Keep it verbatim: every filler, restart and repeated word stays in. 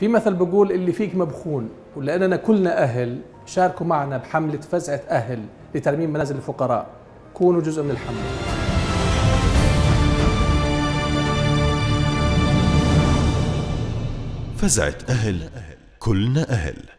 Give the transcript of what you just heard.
في مثل بقول اللي فيك مبخون، ولأننا كلنا أهل شاركوا معنا بحملة فزعة أهل لترميم منازل الفقراء. كونوا جزء من الحملة. فزعة أهل، كلنا أهل.